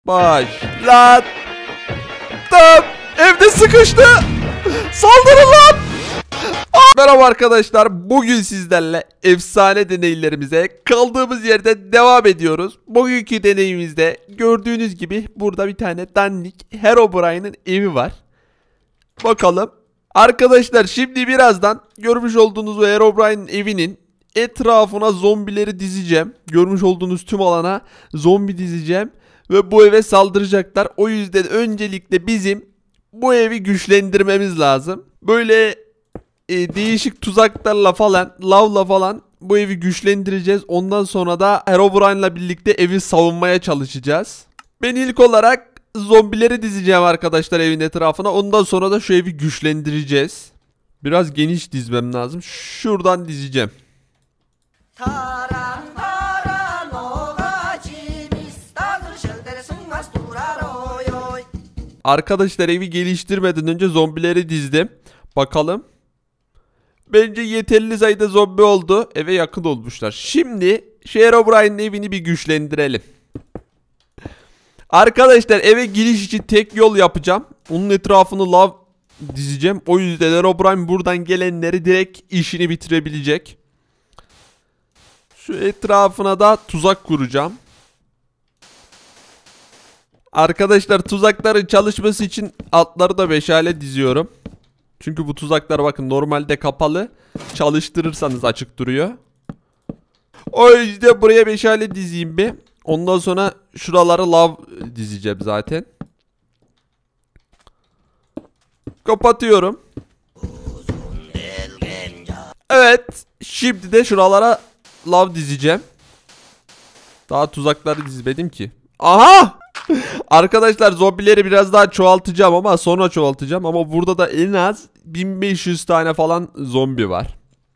Başlattım. Evde sıkıştı. Saldırın lan. Merhaba arkadaşlar. Bugün sizlerle efsane deneylerimize kaldığımız yerden devam ediyoruz. Bugünkü deneyimizde gördüğünüz gibi burada bir tane dandik Herobrine'in evi var. Bakalım. Arkadaşlar şimdi birazdan görmüş olduğunuz o Herobrine'in evinin etrafına zombileri dizeceğim. Görmüş olduğunuz tüm alana zombi dizeceğim. Ve bu eve saldıracaklar. O yüzden öncelikle bizim bu evi güçlendirmemiz lazım. Böyle değişik tuzaklarla falan, lavla falan bu evi güçlendireceğiz. Ondan sonra da Herobrine'la birlikte evi savunmaya çalışacağız. Ben ilk olarak zombileri dizeceğim arkadaşlar evin etrafına. Ondan sonra da şu evi güçlendireceğiz. Biraz geniş dizmem lazım. Şuradan dizeceğim. Arkadaşlar evi geliştirmeden önce zombileri dizdim. Bakalım. Bence yeterli sayıda zombi oldu. Eve yakın olmuşlar. Şimdi Herobrine'in evini bir güçlendirelim. Arkadaşlar eve giriş için tek yol yapacağım. Onun etrafını lav dizeceğim. O yüzden Herobrine buradan gelenleri direkt işini bitirebilecek. Şu etrafına da tuzak kuracağım. Arkadaşlar tuzakların çalışması için altları da meşale diziyorum. Çünkü bu tuzaklar bakın normalde kapalı. Çalıştırırsanız açık duruyor. O yüzden buraya meşale dizeyim bir. Ondan sonra şuraları lav dizeceğim zaten. Kapatıyorum. Evet. Şimdi de şuralara lav dizeceğim. Daha tuzakları dizmedim ki. Aha! Arkadaşlar zombileri biraz daha çoğaltacağım ama sonra çoğaltacağım. Ama burada da en az 1500 tane falan zombi var.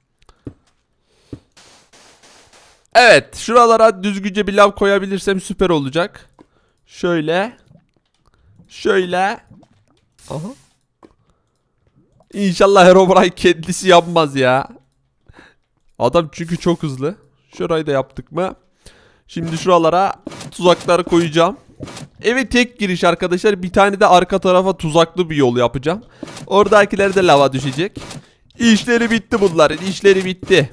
Evet. Şuralara düzgünce bir lav koyabilirsem süper olacak. Şöyle. Şöyle. Aha. İnşallah Herobrine kendisi yapmaz ya. Adam çünkü çok hızlı. Şurayı da yaptık mı? Şimdi şuralara tuzakları koyacağım. Eve tek giriş arkadaşlar. Bir tane de arka tarafa tuzaklı bir yol yapacağım. Oradakiler de lava düşecek. İşleri bitti bunların. İşleri bitti.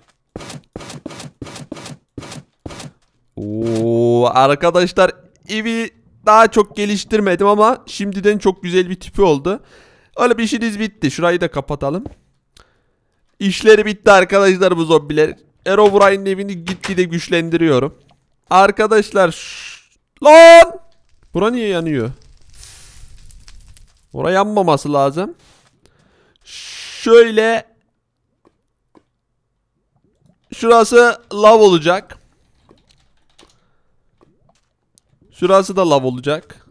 Oo, arkadaşlar evi daha çok geliştirmedim ama şimdiden çok güzel bir tipi oldu. Öyle bir işiniz bitti. Şurayı da kapatalım. İşleri bitti arkadaşlar bu zombiler. Herobrine'in evini gitgide güçlendiriyorum. Arkadaşlar lan! Bura niye yanıyor? Oraya yanmaması lazım. Şöyle. Şurası lav olacak. Şurası da lav olacak.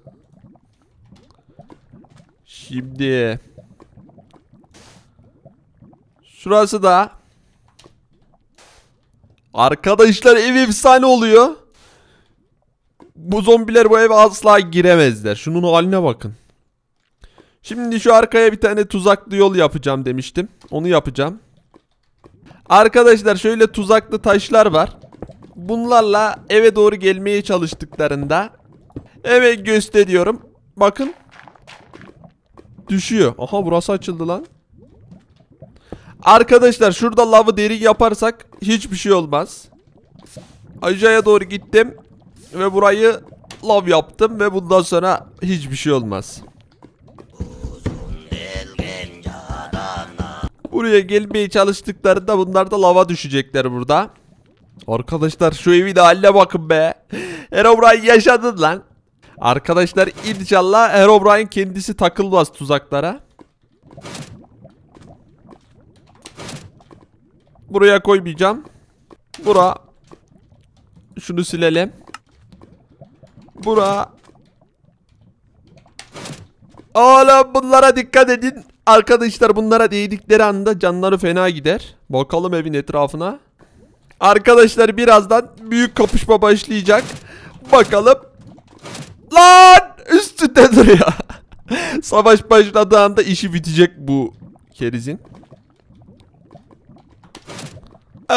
Şimdi. Şurası da. Arkadaşlar ev efsane oluyor. Bu zombiler bu eve asla giremezler. Şunun haline bakın. Şimdi şu arkaya bir tane tuzaklı yol yapacağım demiştim. Onu yapacağım. Arkadaşlar şöyle tuzaklı taşlar var. Bunlarla eve doğru gelmeye çalıştıklarında hemen gösteriyorum. Bakın. Düşüyor. Aha burası açıldı lan. Arkadaşlar şurada lavı derin yaparsak hiçbir şey olmaz. Aşağıya doğru gittim. Ve burayı lav yaptım ve bundan sonra hiçbir şey olmaz. Buraya gelmeye çalıştıklarında bunlar da lava düşecekler burada. Arkadaşlar şu evin haline bakın be. Herobrine yaşadın lan. Arkadaşlar inşallah Herobrine kendisi takılmaz tuzaklara. Buraya koymayacağım. Şunu silelim. Oğlum bunlara dikkat edin. Arkadaşlar bunlara değdikleri anda canları fena gider. Bakalım evin etrafına. Arkadaşlar birazdan büyük kapışma başlayacak. Bakalım. Lan! Üstünde duruyor. Savaş başladığı anda işi bitecek bu kerizin.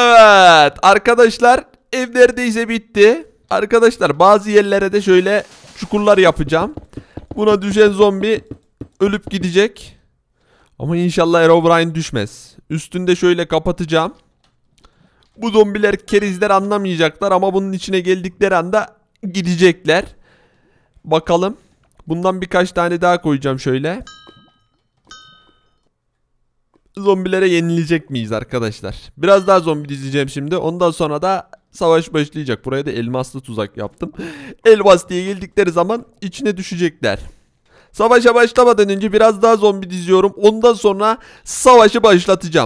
Evet arkadaşlar ev neredeyse bitti. Arkadaşlar bazı yerlere de şöyle çukurlar yapacağım. Buna düşen zombi ölüp gidecek. Ama inşallah Herobrine düşmez. Üstünde şöyle kapatacağım. Bu zombiler, kerizler anlamayacaklar ama bunun içine geldikleri anda gidecekler. Bakalım. Bundan birkaç tane daha koyacağım şöyle. Zombilere yenilecek miyiz arkadaşlar? Biraz daha zombi dizeceğim şimdi. Ondan sonra da savaş başlayacak. Buraya da elmaslı tuzak yaptım. Elmas diye geldikleri zaman içine düşecekler. Savaşa başlamadan önce biraz daha zombi diziyorum. Ondan sonra savaşı başlatacağım.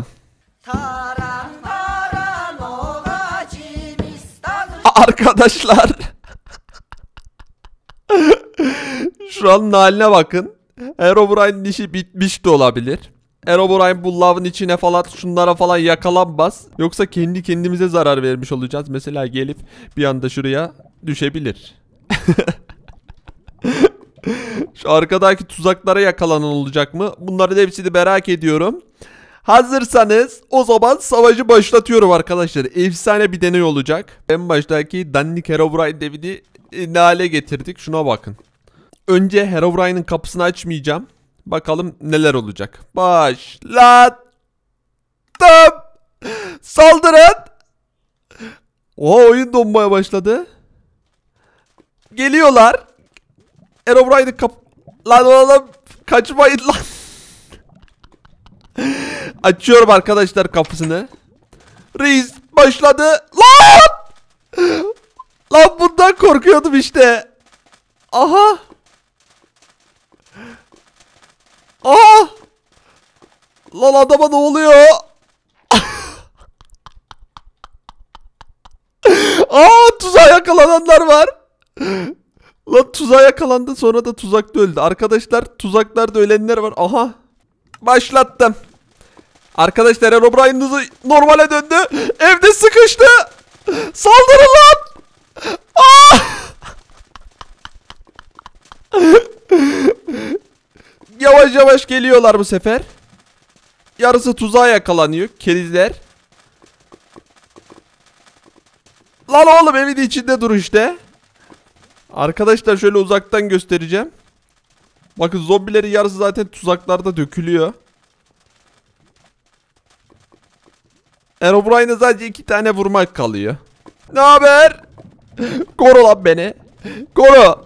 Arkadaşlar. Şu an haline bakın. Herobrine'in işi bitmiş de olabilir. Herobrine bu lavın içine falan, şunlara falan yakalanmaz. Yoksa kendi kendimize zarar vermiş olacağız. Mesela gelip bir anda şuraya düşebilir. Şu arkadaki tuzaklara yakalanan olacak mı? Bunların hepsini merak ediyorum. Hazırsanız o zaman savaşı başlatıyorum arkadaşlar. Efsane bir deney olacak. En baştaki dandik Herobrine devini ne hale getirdik. Şuna bakın. Önce Herobrine'in kapısını açmayacağım. Bakalım neler olacak. Başlattım. Saldırın. Oha, oyun donmaya başladı. Geliyorlar. Herobrine'in lan oğlum, kaçmayın lan. Açıyorum arkadaşlar kapısını. Reis başladı. Lan! Lan bundan korkuyordum işte. Aha. Aha. Lan adama ne oluyor? Tuzağa yakalananlar var. Lan tuzağa yakalandı, sonra da tuzakta öldü. Arkadaşlar tuzaklarda ölenler var. Aha. Başlattım. Arkadaşlar Herobrine hızı normale döndü. Evde sıkıştı. Saldırın lan. Yavaş yavaş geliyorlar bu sefer. Yarısı tuzağa yakalanıyor. Kerizler. Lan oğlum, evin içinde dur işte. Arkadaşlar şöyle uzaktan göstereceğim. Bakın zombilerin yarısı zaten tuzaklarda dökülüyor. Herobrine'e sadece 2 tane vurmak kalıyor. Ne haber? Koru lan beni. Koru.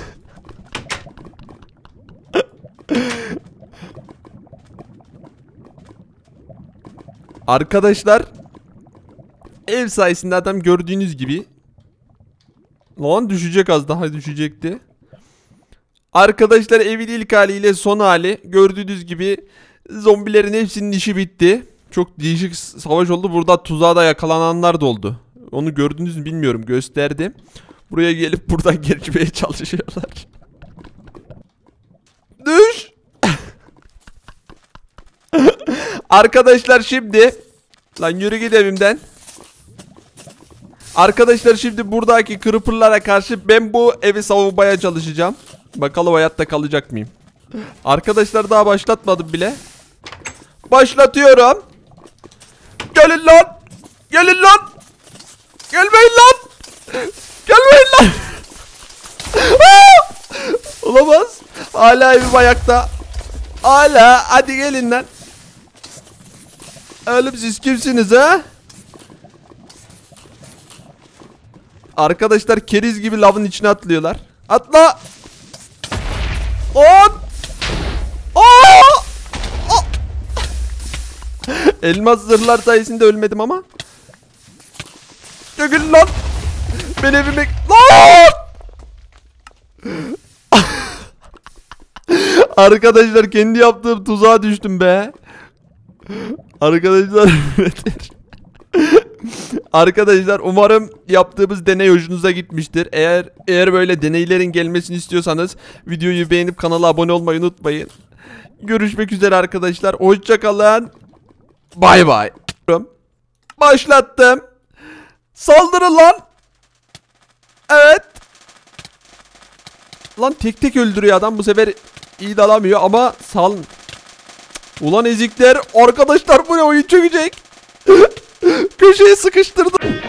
Arkadaşlar ev sayesinde adam gördüğünüz gibi. Lan düşecek, az daha düşecekti. Arkadaşlar evin ilk haliyle son hali. Gördüğünüz gibi zombilerin hepsinin işi bitti. Çok değişik savaş oldu. Burada tuzağa da yakalananlar da oldu. Onu gördünüz mü bilmiyorum, gösterdim. Buraya gelip buradan geçmeye çalışıyorlar. Düş. Arkadaşlar şimdi. Lan yürü git evimden. Arkadaşlar şimdi buradaki creeper'lara karşı ben bu evi savunmaya çalışacağım. Bakalım hayatta kalacak mıyım? Arkadaşlar daha başlatmadım bile. Başlatıyorum. Gelin lan. Gelin lan. Gelmeyin lan. Gelmeyin lan. Olamaz. Hala evim ayakta. Hala. Hadi gelin lan. Oğlum siz kimsiniz ha? Arkadaşlar keriz gibi lavın içine atlıyorlar. Atla. 10. Elmas zırhlar sayesinde ölmedim ama. Çökün lan. Ben evime... Lan! Arkadaşlar kendi yaptığım tuzağa düştüm be. Arkadaşlar Arkadaşlar umarım yaptığımız deney hoşunuza gitmiştir. Eğer böyle deneylerin gelmesini istiyorsanız videoyu beğenip kanala abone olmayı unutmayın. Görüşmek üzere arkadaşlar. Hoşça kalın. Bay bay. Başlattım. Saldırın lan. Evet. Lan tek tek öldürüyor adam. Bu sefer iyi dalamıyor ama Ulan ezikler. Arkadaşlar bu ne, oyun çökecek. Köşeye sıkıştırdım.